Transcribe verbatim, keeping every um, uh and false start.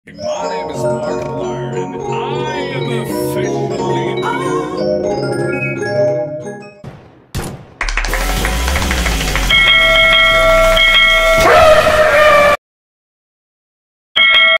My name is Markiplier, and I am officially